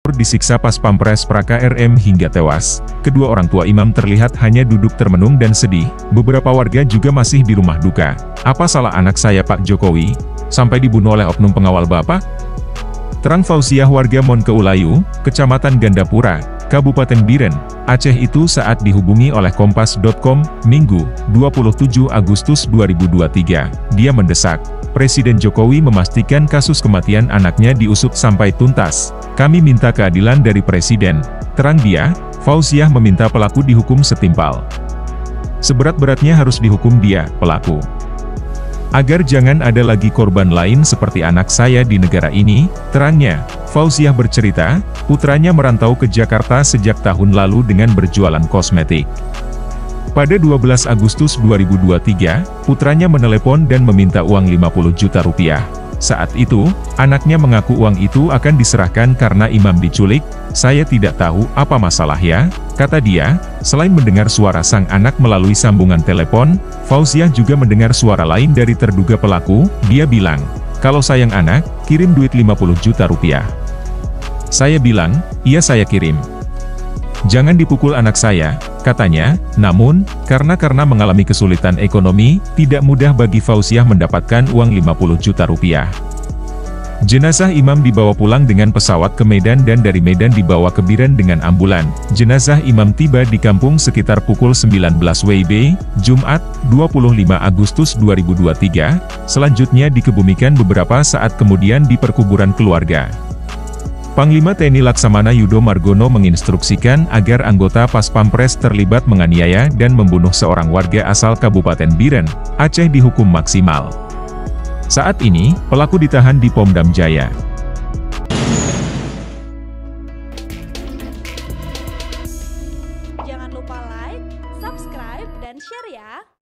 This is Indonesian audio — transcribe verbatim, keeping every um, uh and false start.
disiksa pas pampres pra-K R M hingga tewas. Kedua orang tua imam terlihat hanya duduk termenung dan sedih. Beberapa warga juga masih di rumah duka. Apa salah anak saya Pak Jokowi? Sampai dibunuh oleh oknum pengawal Bapak? Terang Fauziah warga Monkeulayu, Kecamatan Gandapura, Kabupaten Biren, Aceh itu saat dihubungi oleh Kompas titik com, Minggu, dua puluh tujuh Agustus dua ribu dua puluh tiga. Dia mendesak Presiden Jokowi memastikan kasus kematian anaknya diusut sampai tuntas. Kami minta keadilan dari Presiden. Terang dia, Fauziah meminta pelaku dihukum setimpal. Seberat-beratnya harus dihukum dia, pelaku. Agar jangan ada lagi korban lain seperti anak saya di negara ini, terangnya. Fauziah bercerita, putranya merantau ke Jakarta sejak tahun lalu dengan berjualan kosmetik. Pada dua belas Agustus dua ribu dua puluh tiga, putranya menelepon dan meminta uang lima puluh juta rupiah. Saat itu, anaknya mengaku uang itu akan diserahkan karena imam diculik. Saya tidak tahu apa masalah ya, kata dia. Selain mendengar suara sang anak melalui sambungan telepon, Fauziah juga mendengar suara lain dari terduga pelaku. Dia bilang, kalau sayang anak, kirim duit lima puluh juta rupiah. Saya bilang, iya saya kirim. Jangan dipukul anak saya, katanya. Namun, karena karena mengalami kesulitan ekonomi, tidak mudah bagi Fauziah mendapatkan uang lima puluh juta rupiah. Jenazah imam dibawa pulang dengan pesawat ke Medan dan dari Medan dibawa ke Biren dengan ambulan. Jenazah imam tiba di kampung sekitar pukul sembilan belas W I B, Jumat, dua puluh lima Agustus dua ribu dua puluh tiga, selanjutnya dikebumikan beberapa saat kemudian di perkuburan keluarga. Panglima T N I Laksamana Yudo Margono menginstruksikan agar anggota Pas Pampres terlibat menganiaya dan membunuh seorang warga asal Kabupaten Biren, Aceh dihukum maksimal. Saat ini, pelaku ditahan di Pom Dam Jaya. Jangan lupa like, subscribe, dan share ya!